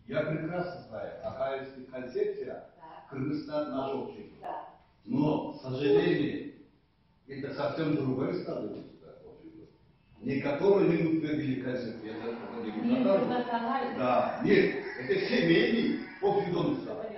Я прекрасно знаю, ахаевская концепция, Кыргызстан наш общество. Да. Но, к сожалению, это совсем другое становится. Не которые не утвердили концепцию, это не национальный. Да, нет, это семейный общество.